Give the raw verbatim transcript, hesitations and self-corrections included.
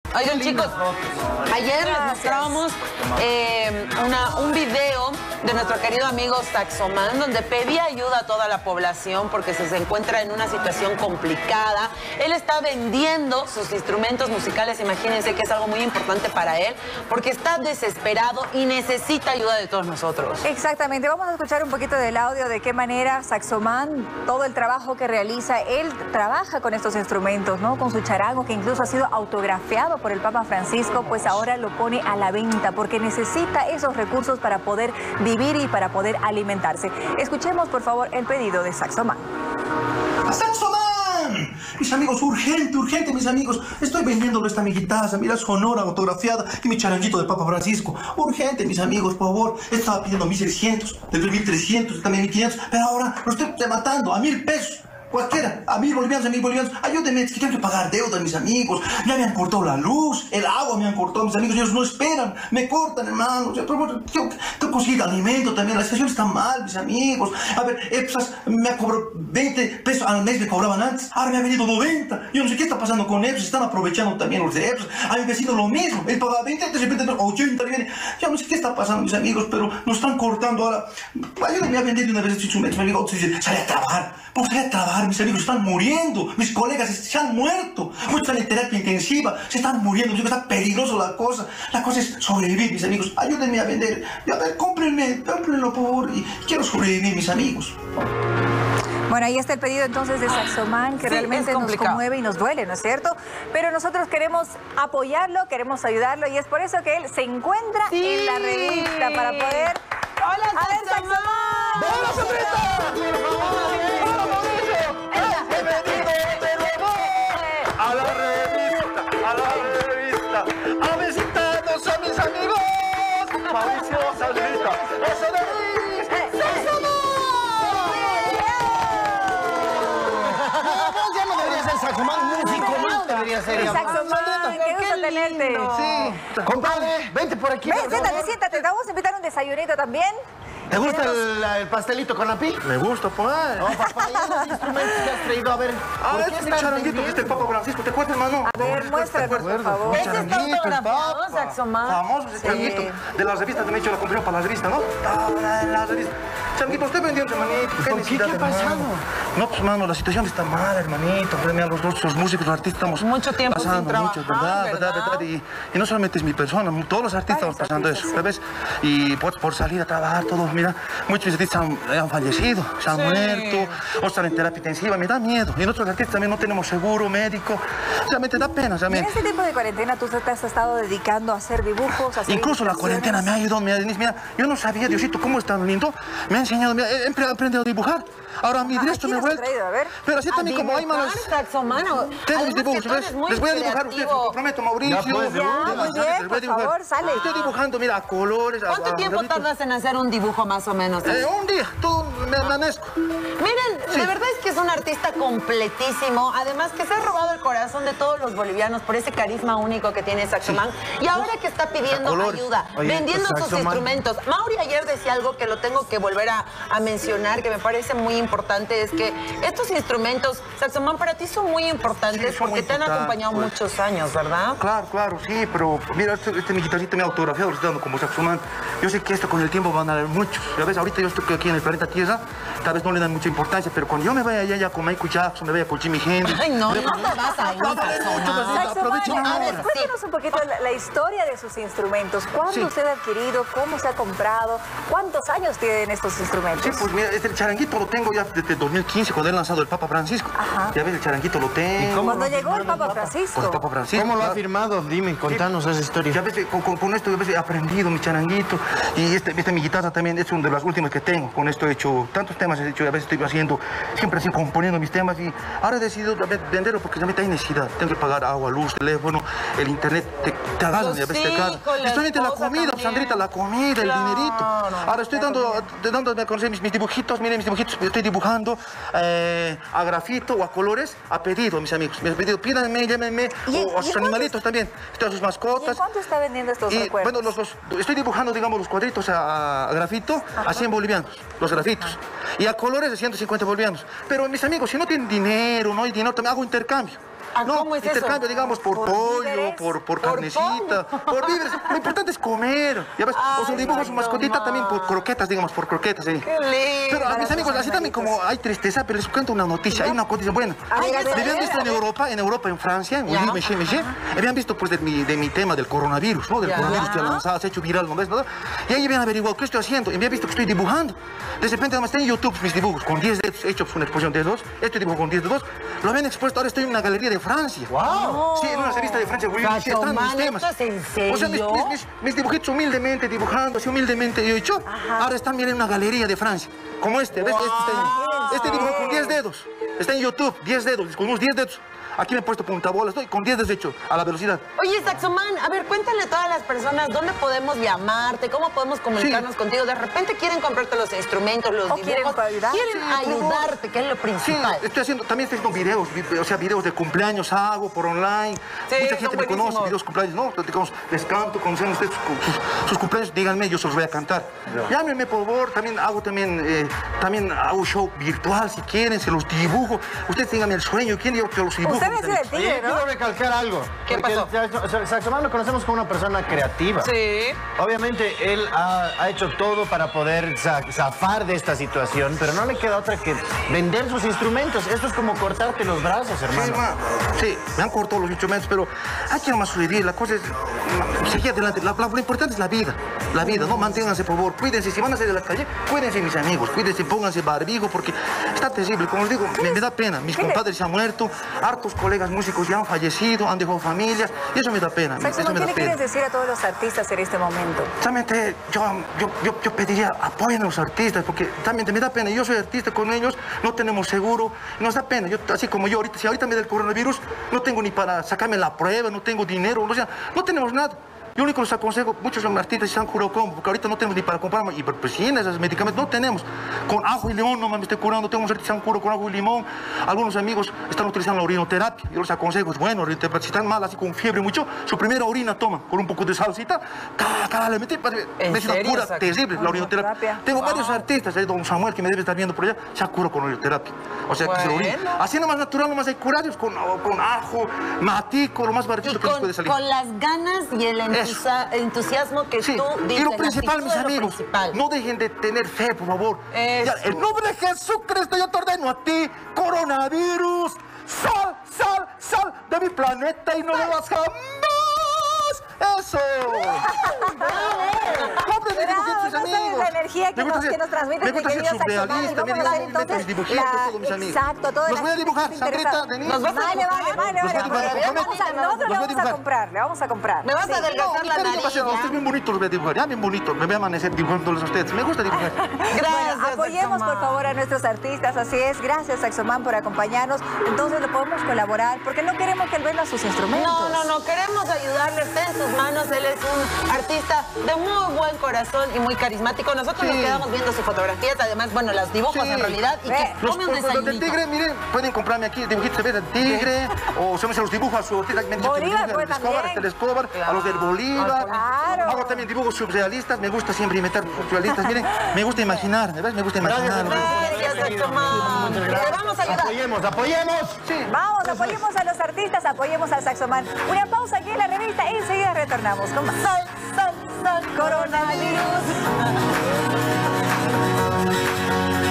Oigan, chicos, ayer les mostrábamos eh, una, un video de nuestro querido amigo Saxoman, donde pedía ayuda a toda la población porque se encuentra en una situación complicada. Él está vendiendo sus instrumentos musicales, imagínense que es algo muy importante para él, porque está desesperado y necesita ayuda de todos nosotros. Exactamente, vamos a escuchar un poquito del audio de qué manera Saxoman, todo el trabajo que realiza, él trabaja con estos instrumentos, ¿no? Con su charango, que incluso ha sido autografiado por el Papa Francisco, pues ahora lo pone a la venta porque necesita esos recursos para poder vivir y para poder alimentarse. Escuchemos, por favor, el pedido de Saxoman. ¡Saxoman! Mis amigos, urgente, urgente, mis amigos. Estoy vendiéndole esta mi guitarra, mira, sonora, autografiada, y mi charanguito del Papa Francisco. Urgente, mis amigos, por favor. Estaba pidiendo mil seiscientos, después mil trescientos, también mil quinientos, pero ahora lo estoy matando a mil pesos. Cualquiera, a mil bolivianos, a mil bolivianos, ayúdenme, es que tengo que pagar deuda, mis amigos. Ya me han cortado la luz, el agua me han cortado, mis amigos, ellos no esperan, me cortan, hermano. Yo tengo que conseguir alimento también, la situación está mal, mis amigos. A ver, Epsas me ha cobrado veinte pesos al mes, me cobraban antes, ahora me ha venido noventa. Yo no sé qué está pasando con Epsas, están aprovechando también los de Epsas. A mi vecino lo mismo, él pagaba veinte, de repente ochenta, viene. Ya no sé qué está pasando, mis amigos, pero nos están cortando ahora. Ayúdenme a vender de una vez estos instrumentos, mi amigo. Sale a trabajar, ¿por qué a trabajar? Mis amigos están muriendo, mis colegas se han muerto, muchos están en terapia intensiva, se están muriendo, está peligroso la cosa, la cosa es sobrevivir, mis amigos, ayúdenme a vender, y a ver, cómprenme, cómprenlo por favor, y quiero sobrevivir, mis amigos. Bueno, ahí está el pedido entonces de Saxoman, que sí, realmente nos conmueve y nos duele, ¿no es cierto? Pero nosotros queremos apoyarlo, queremos ayudarlo, y es por eso que él se encuentra sí. en la revista para poder... ¡Hola, Saxoman! ¡Hola, Sabrita! ¡Hola, Mauricio! ¡He venido de nuevo a la revista, a la revista, a visitarnos a mis amigos! Mauricio, Sabrita, ¡eso de mí! ¡Saxoman! Ya no debería ser Saxoman, músico más debería ser. Saxoman, qué gusto tenerte. Sí. Compadre, vente por aquí. Ven, siéntate, siéntate. Te vamos a invitar a un desayunito también. ¿Te gusta el, el pastelito con la pi? Me gusta, pues. No, papá, ¿y los instrumentos que has traído? A ver, ah, ¿por qué es mi charanguito que es del Papa Francisco? ¿Te acuerdas, hermano? A ver, muéstranos, por favor. ¿Ese está autografiado, Saxoman? Famoso ese charanguito. De las revistas, me he hecho la compré para la revista, ¿no? Ah, la revista. Charanguito, estoy vendiendo, hermanito. ¿Por qué? ¿Qué ha pasado? No, pues, hermano, la situación está mal, hermanito. Mira, los dos, los músicos, los artistas, estamos mucho tiempo pasando sin trabajar, mucho, ¿verdad? ¿verdad? ¿verdad? Y, y no solamente es mi persona, todos los artistas estamos pasando eso, ¿sabes? Y pues, por salir a trabajar, todos, mira, muchos artistas han, han fallecido, se han sí. muerto, o están en terapia intensiva, me da miedo. Y nosotros artistas también no tenemos seguro médico, realmente da pena. Realmente. En este tiempo de cuarentena tú te has estado dedicando a hacer dibujos, a hacer incluso la cuarentena me ha ayudado, me ha, mira, yo no sabía, Diosito, cómo es tan lindo, me ha enseñado, me ha, he aprendido a dibujar. Ahora mi derecho me ha vuelto. Pero así también como hay manos. Tengo mis dibujos, ¿ves? Les voy a dibujar a ustedes, lo comprometo, Mauricio. Ya, pues, ya, muy bien, por favor, sale. Estoy dibujando, mira, a colores. ¿Cuánto a, a tiempo gravitos. tardas en hacer un dibujo más o menos? Eh, un día, tú me amanezco. Miren, sí. de verdad es que es un artista completísimo. Además que se ha robado el corazón de todos los bolivianos por ese carisma único que tiene Saxoman. Sí. Y ahora que está pidiendo ayuda, Oye, vendiendo pues, sus instrumentos. Mauri ayer decía algo que lo tengo que volver a, a mencionar, que me parece muy importante, es que estos instrumentos, Saxoman, para ti son muy importantes sí, son porque muy te han acompañado pues. muchos años, ¿verdad? Claro, claro, sí, pero mira, este, este mi guitarrita me ha autografiado, lo estoy dando como Saxoman. Yo sé que esto con el tiempo van a dar muchos. Ya ves, ahorita yo estoy aquí en el planeta Tierra, tal vez no le dan mucha importancia, pero cuando yo me vaya allá ya con Michael Jackson, me vaya con Jimi Hendrix... Ay, no, no te vas a ir, Saxoman, a ver, cuéntanos un poquito la, la historia de sus instrumentos. ¿Cuándo sí. usted ha adquirido? ¿Cómo se ha comprado? ¿Cuántos años tienen estos instrumentos? Sí, pues mira, este charanguito lo tengo ya desde dos mil quince, cuando he lanzado el Papa Francisco. Ajá. Ya ves, el charanguito lo tengo. ¿Y cómo cuando llegó el Papa Francisco? Pues el Papa Francisco. ¿Cómo lo ha firmado? Dime, contanos sí. esa historia. Ya ves, con, con, con esto ya ves, he aprendido mi charanguito. Y este, este, mi guitarra también es una de las últimas que tengo. Con esto he hecho tantos temas, he hecho, a veces estoy haciendo, siempre así componiendo mis temas. Y ahora he decidido venderlo porque también hay necesidad. Tengo que pagar agua, luz, teléfono, el internet, te, te agarran y a veces te agarran. Solamente la comida, también. Sandrita, la comida, claro, el dinerito. No, ahora estoy dando, dando a conocer mis, mis dibujitos, miren mis dibujitos, estoy dibujando eh, a grafito o a colores a pedido, mis amigos. Me han pedido, pídanme, llámenme, o a sus animalitos también, a sus mascotas. ¿Y cuánto está vendiendo estos y, recuerdos? Bueno, los, los, estoy dibujando, digamos, los cuadritos a, a grafito Ajá. a cien bolivianos, los grafitos. Ajá. Y a colores de ciento cincuenta bolivianos. Pero mis amigos, si no tienen dinero, no hay dinero, también hago intercambio. ¿Ah, no, cómo es eso? intercambio, digamos, por, ¿Por pollo, víveres? por, por ¿Por carnecita, por víveres. Lo importante es comer. ¿Ya ves? Ay, o su dibujo, su mascotita mamá. también por croquetas, digamos, por croquetas. ¿Sí? Qué lindo. Pero a mis amigos, así también como hay tristeza, pero les cuento una noticia, hay una noticia buena. A ver, a ver, Me habían a ver, visto a en ver. Europa, en Europa, en Francia, en Ya. Uli, Meché, Meché, habían visto pues de mi, de mi tema del coronavirus, ¿no? Del Ya. coronavirus que ha lanzado, se ha hecho viral, ¿no ves? ¿no? Y ahí habían averiguado qué estoy haciendo, y me habían visto que estoy dibujando. De repente, además, está en YouTube mis dibujos, con diez dedos, he hecho una exposición de dos, este dibujo con diez dedos, lo habían expuesto, ahora estoy en una galería de Francia. ¡Wow! Sí, en una revista de Francia, Uli, Sacho, están mis man, temas. ¿esto es en serio? O sea, mis, mis, mis, mis dibujitos humildemente, dibujando, así humildemente, yo he hecho, ahora están, miren, en una galería de Francia, como este, ¿ves? Este, está en- este dibujo con diez dedos, está en YouTube, diez dedos, con unos diez dedos. Aquí me he puesto puntabolas, estoy con diez dedos hecho, a la velocidad. Oye, Saxoman, a ver, cuéntale a todas las personas dónde podemos llamarte, cómo podemos comunicarnos Sí. contigo. De repente quieren comprarte los instrumentos, los O quieren dibujos. ayudar. Quieren Sí, por favor. ayudarte, que es lo Sí, principal. estoy haciendo, también estoy haciendo videos, vi- o sea, videos de cumpleaños hago por online. Sí, Mucha son gente me conoce, buenísimos. videos de cumpleaños, ¿no? Entonces, digamos, les canto, conocen ustedes sus, sus- sus cumpleaños, díganme, yo se los voy a cantar. Llámenme, por favor, también hago también, eh, también hago show virtual, si quieren, se los dibujo. Ustedes díganme el sueño, ¿quién yo que los dibujo? Usted es el Oye, tigre, ¿no? quiero recalcar algo. ¿Qué porque pasó? el Saxo- Saxoman lo conocemos como una persona creativa. Sí. Obviamente él ha, ha hecho todo para poder za- zafar de esta situación, pero no le queda otra que vender sus instrumentos. Esto es como cortarte los brazos, Sí, hermano. hermano. Sí, me han cortado los instrumentos, pero hay que nomás sobrevivir. La cosa es mm, seguir adelante. La- la- lo importante es la vida. La vida, ¿no? Manténganse, por favor. Cuídense. Si van a salir de la calle, cuídense, mis amigos. Cuídense, pónganse barbijo, porque está terrible. Como les digo, me, me da pena. Mis ¿Qué le- compadres se han muerto, hartos colegas músicos ya han fallecido, han dejado familias, y eso me da pena. Eso Saxoman, me ¿qué da le quieres pena. decir a todos los artistas en este momento? Realmente yo, yo, yo, yo pediría apoyen a los artistas, porque también me da pena. Yo soy artista con ellos, no tenemos seguro, nos da pena. Yo, así como yo ahorita, si ahorita me da el coronavirus, no tengo ni para sacarme la prueba, no tengo dinero, o sea, no tenemos nada. Yo único les aconsejo, muchos son artistas y se han curado con, porque ahorita no tenemos ni para comprar y presines, esos medicamentos, no tenemos. Con ajo y limón no me estoy curando, tengo unos artistas que se han curado con ajo y limón. Algunos amigos están utilizando la orinoterapia, yo les aconsejo, es bueno, orinoterapia, si están mal, así con fiebre mucho, su primera orina toma, con un poco de salsita, cada, cada le mete, ¿En es una serio, cura Sax? terrible, la orinoterapia. Orinoterapia. Tengo varios artistas, hay don Samuel, que me debe estar viendo por allá, se ha curado con orinoterapia. O sea, que se orina. Bueno. Así nomás natural, nomás hay curarios con, con ajo, matico, lo más Y baratito que les con, puede salir. con las ganas y el entusa- entusiasmo que Sí, tú dices. y lo la principal, actitud mis es lo amigos, principal. no dejen de tener fe, por favor. Eso. Ya, en nombre de Jesucristo yo te ordeno a ti, coronavirus, sal, sal, sal de mi planeta y no lo vas jamás. ¡Eso! Compren mis Bravo, dibujitos, no sabes amigos. la energía que Me gusta nos- que ser- nos transmite me mi gusta ser querido Saxoman. surrealista, Vamos me a dar digo, entonces mis dibujitos, la- todos mis amigos. exacto, toda Los la voy a dibujar, gente interesada. Sandrita, Denise. Nos vas a Vale, vale, dibujar. vale, Los vale. voy a dibujar, Vamos a- ¿cómo? Nosotros le Los voy a vamos a dibujar. comprar, le vamos a comprar. Me vas Sí. a adelgazar la Pero nariz. va a ser- a ya. ustedes bien bonitos los voy a dibujar, ya bien bonitos. Me voy a amanecer dibujándolos a ustedes. Me gusta dibujar. Gracias. Bueno, apoyemos por Saxoman. favor a nuestros artistas, así es. Gracias Saxoman por acompañarnos. Entonces le podemos colaborar porque no queremos que él venda sus instrumentos. No, no, no, queremos ayudarle, está en sus manos, él es un artista de muy buen corazón y muy carismático. Nosotros nos Sí. quedamos viendo sus fotografías, además, bueno, las dibujos Sí. en realidad, y Ve. que Los come un los del desayunito. tigre, miren, pueden comprarme aquí dibujitos de tigre, o se me se los dibujo a su artista. Me han dicho que Bolívar, dibuje pues, al Escobar, también. el Escobar, a los del Bolívar. Claro. Hago también dibujos surrealistas, me gusta siempre inventar surrealistas. Miren, me gusta imaginar, ¿verdad? Me gusta imaginar. Gracias, Saxoman. Muchas Te gracias. vamos a ayudar. Apoyemos, apoyemos. Sí. Vamos, apoyemos a los artistas, apoyemos al Saxoman. Una pausa aquí en la revista y enseguida retornamos con más. Sal, sal, sal, coronavirus.